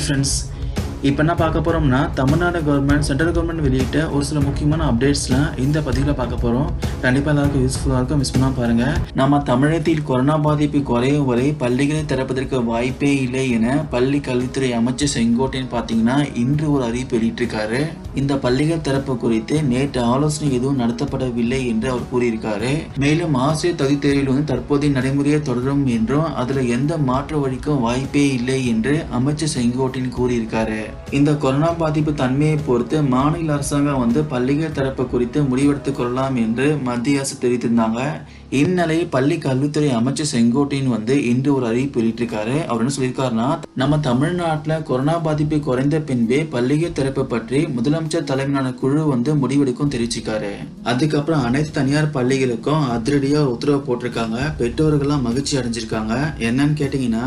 Friends, இப்போ என்ன பார்க்க போகிறோம்னா தமிழ்நாடு கவர்மெண்ட் சென்ட்ரல் கவர்மெண்ட் வெளியிட்ட ஒரு சில முக்கியமான அப்டேட்ஸ்லாம் இந்த பதிவில் பார்க்க போகிறோம். கண்டிப்பாக எல்லாருக்கும் யூஸ்ஃபுல்லாக இருக்கும், மிஸ் பண்ணாமல் பாருங்கள். நம்ம தமிழகத்தில் கொரோனா பாதிப்பு குறையும் வரை பள்ளிகளை திறப்பதற்கு வாய்ப்பே இல்லை என பள்ளி கல்வித்துறை அமைச்சர் செங்கோட்டையன் பார்த்தீங்கன்னா இன்று ஒரு அறிவிப்பு வெளியிட்டிருக்காரு. இந்த பள்ளிகள் திறப்பு குறித்து நேற்று ஆலோசனை எதுவும் நடத்தப்படவில்லை என்று அவர் கூறியிருக்காரு. மேலும் ஆசிரியர் தகுதி தேர்வில் தற்போதைய நடைமுறையை தொடரும் என்றும் அதில் எந்த மாற்று வழிக்கும் வாய்ப்பே இல்லை என்று அமைச்சர் செங்கோட்டையன் கூறியிருக்காரு. இந்த கொரோனா பாதிப்பு தன்மையை பொறுத்து மாநில அரசாங்கம் பள்ளிகள் திறப்பு குறித்து முடிவெடுத்துக் கொள்ளலாம் என்று மத்திய அரசு தெரிவித்திருந்தாங்க. இந்நிலையில் பள்ளி கல்வித்துறை அமைச்சர் செங்கோட்டையன் இன்று ஒரு அறிவிப்பு வெளியிட்டிருக்காரு. அவர் என்ன சொல்லியிருக்காருன்னா, நம்ம தமிழ்நாட்டில் கொரோனா பாதிப்பு குறைந்த பின்பே பள்ளிகள் திறப்பு பற்றி முதலமைச்சர் தலைமையிலான குழு முடிவெடுக்கும் தெரிவிச்சிருக்காரு. அதுக்கப்புறம் அனைத்து தனியார் பள்ளிகளுக்கும் அதிரடியா உத்தரவு போட்டிருக்காங்க. பெற்றோர்கள்லாம் மகிழ்ச்சி அடைஞ்சிருக்காங்க. என்னன்னு கேட்டீங்கன்னா,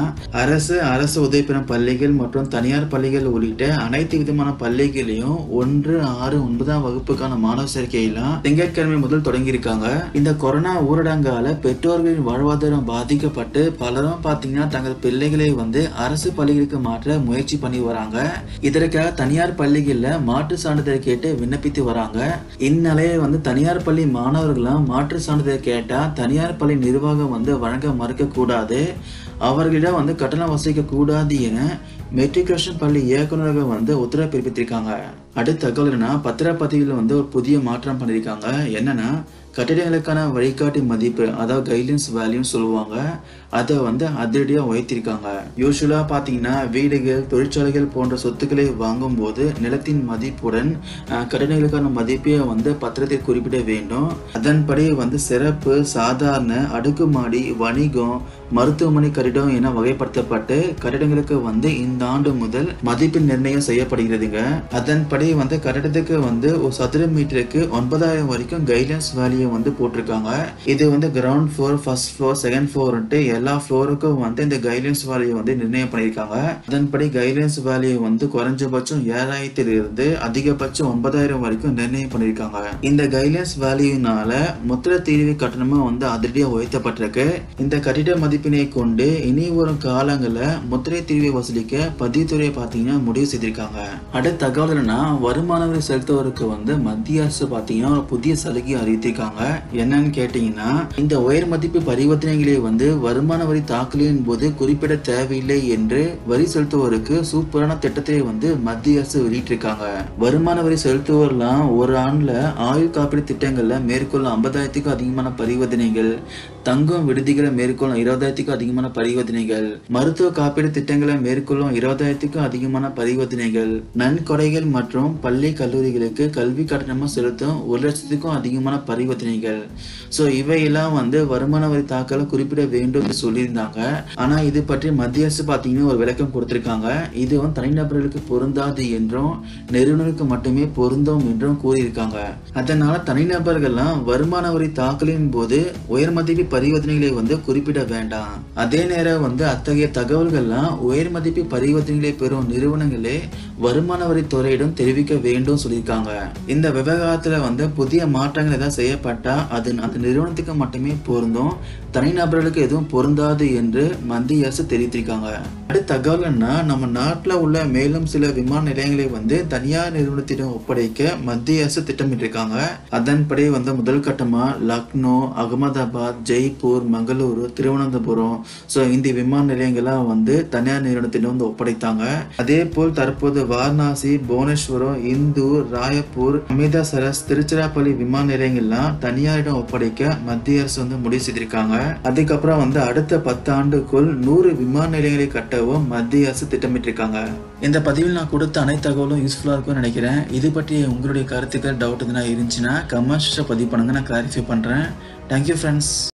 அரசு உதவி பெறும் பள்ளிகள் மற்றும் தனியார் பள்ளிகள் உள்ளிட்ட அனைத்து விதமான பள்ளிகளையும் 1, 6, 9ஆம் வகுப்புக்கான மாணவர் சேர்க்கையெல்லாம் திங்கட்கிழமை முதல் தொடங்கி இருக்காங்க. இந்த கொரோனா ஊரடங்கால பெற்றோர்களின் வாழ்வாதாரம் பாதிக்கப்பட்டு பலரும் பாத்தீங்கன்னா தங்கள் பிள்ளைகளை அரசு பள்ளிகளுக்கு மாற்ற முயற்சி பண்ணி வராங்க. இதற்காக தனியார் பள்ளிகள்ல மாற்று சான்றிதழ் கேட்டு விண்ணப்பித்து வராங்க. இந்நிலையில் தனியார் பள்ளி மாணவர்களாம் மாற்று சான்றிதழ் கேட்டா தனியார் பள்ளி நிர்வாகம் வழங்க மறுக்க கூடாது, அவர்களிடம் கட்டணம் வசூலிக்க கூடாது என மெட்ரிகுலேஷன் பள்ளி இயக்குநரகம் உத்தரவு பிறப்பித்திருக்காங்க. அடுத்த தகவல்னா பத்திரப்பதிவில் ஒரு புதிய மாற்றம் பண்ணியிருக்காங்க. என்னன்னா, கட்டிடங்களுக்கான வழிகாட்டி மதிப்பு, அதாவது கைட்லைன்ஸ் வேல்யூன்னு சொல்லுவாங்க, அதை அதிரடியா உயர்த்திருக்காங்க. யூஸ்வலா பாத்தீங்கன்னா வீடுகள், தொழிற்சாலைகள் போன்ற சொத்துக்களை வாங்கும் போது நிலத்தின் மதிப்புடன் கட்டிடங்களுக்கான மதிப்பை பத்திரத்தில் குறிப்பிட வேண்டும். அதன்படி சிறப்பு, சாதாரண, அடுக்குமாடி, வணிகம், மருத்துவமனை கட்டிடம் என வகைப்படுத்தப்பட்டு கட்டிடங்களுக்கு இந்த ஆண்டு முதல் மதிப்பு நிர்ணயம் செய்யப்படுகிறதுங்க. அதன்படி கட்டிடத்துக்கு ஒரு சதுர மீட்டருக்கு 9,000 வரைக்கும் கைட்லைன்ஸ் வேல்யூ போட்டிருக்காங்க. இது ground floor, first floor, second floor எல்லா ஃப்ளோருக்கும் இந்த கைட்லைன்ஸ் வேல்யூ நிர்ணயம் பண்ணியிருக்காங்க. அதன்படி கைட்லைன்ஸ் வேல்யூ குறைஞ்சபட்சம் 7,000 இருந்து அதிகபட்சம் 9,000 வரைக்கும் நிர்ணயம் பண்ணியிருக்காங்க. இந்த கைட்லைன்ஸ் வேல்யூனால முத்திரை தீர்வு கட்டணமும் அதிரடியா உயர்த்தப்பட்டிருக்கு. இந்த கட்டிட மதிப்பினை கொண்டு இனி வரும் காலங்களில் முத்திரை தீர்வை வசூலிக்க பதிவுத்துறை பார்த்தீங்கன்னா முடிவு செய்திருக்காங்க. அடுத்த தகவல் என்னன்னா, வருமான வரி செலுத்துவோருக்கு மத்திய அரசு பார்த்தீங்கன்னா ஒரு புதிய சலுகை அறிவித்திருக்காங்க. என்னன்னு கேட்டீங்கன்னா, இந்த உயர் மதிப்பு பரிவர்த்தனைகளை வருமான வரி தாக்கலின் போது குறிப்பிட தேவையில்லை என்று வரி செலுத்துவோருக்கு சூப்பரான திட்டத்தை மத்திய அரசு வெளியிட்டிருக்காங்க. வருமான வரி செலுத்துவோர்லாம் ஒரு ஆண்டுல ஆயுள் காப்பீடு திட்டங்கள்ல மேற்கொள்ளும் 50,000க்கும் அதிகமான பரிவர்த்தனைகள், தங்கும் விடுதிகளை மேற்கொள்ளும் 20,000க்கும் அதிகமான பரிவர்த்தனைகள், மருத்துவ காப்பீடு திட்டங்களை மேற்கொள்ளும் 20,000க்கும் அதிகமான பரிவர்த்தனைகள், நன்கொடைகள் மற்றும் பள்ளி கல்லூரிகளுக்கு கல்வி கட்டணமா செலுத்தும் 1,00,000க்கும் அதிகமான பரிவர்த்தனைகள். ஸோ இவையெல்லாம் வருமான வரி தாக்கல குறிப்பிட வேண்டும் என்று சொல்லியிருந்தாங்க. ஆனா இது பற்றி மத்திய அரசு பார்த்தீங்கன்னா ஒரு விளக்கம் கொடுத்திருக்காங்க. இது தனிநபர்களுக்கு பொருந்தாது என்றும் நிறுவனங்களுக்கு மட்டுமே பொருந்தும் என்றும் கூறியிருக்காங்க. அதனால தனிநபர்கள்லாம் வருமான வரி தாக்கலின் போது உயர் மதிப்பு பரிவர்த்தனைகளை குறிப்பிட வேண்டாம். அதே நேரம் அத்தகைய தகவல்கள்லாம் உயர் மதிப்பு பரிவர்த்தனைகளை பெறும் நிறுவனங்களே வருமான வரி துறையிடம் தெரிவிக்க வேண்டும் சொல்லியிருக்காங்க. இந்த விவகாரத்துல புதிய மாற்றங்கள் ஏதாவது செய்யப்பட்டா அது அந்த நிறுவனத்துக்கு மட்டுமே பொருந்தும், தனிநபர்களுக்கு எதுவும் பொருந்தாது என்று மத்திய அரசு தெரிவித்திருக்காங்க. அடுத்த தகவல்னா, நம்ம நாட்டில் உள்ள மேலும் சில விமான நிலையங்களை தனியார் நிறுவனத்திடம் ஒப்படைக்க மத்திய அரசு திட்டமிட்டிருக்காங்க. அதன்படி முதல் கட்டமா லக்னோ, அகமதாபாத், ஜெய்ப்பூர், மங்களூரு, திருவனந்தபுரம் இந்த விமான நிலையங்கள்லாம் தனியார் நிறுவனத்திடம் ஒப்படைத்தாங்க. அதே போல் தற்போது வாரணாசி, புவனேஸ்வரம், இந்தூர், ராயப்பூர், அமிர்தசரஸ், திருச்சிராப்பள்ளி விமான நிலையங்கள்லாம் தனியாரிடம் ஒப்படைக்க மத்திய அரசு முடிவு செய்திருக்காங்க. அதுக்கப்புறம் அடுத்த 10 ஆண்டுக்குள் 100 விமான நிலையங்களை கட்டவும் மத்திய அரசு திட்டமிட்டிருக்காங்க. இந்த பதிவில் நான் கொடுத்த அனைத்து தகவலும் யூஸ்ஃபுல்லா இருக்கும்னு நினைக்கிறேன். இது பற்றி உங்களுடைய கருத்துக்கள், டவுட் எதுனா இருந்துச்சுன்னா கமெண்ட்ஸ்ல பதிவு பண்ணுங்க, நான் கிளாரிஃபை பண்றேன். Thank you friends.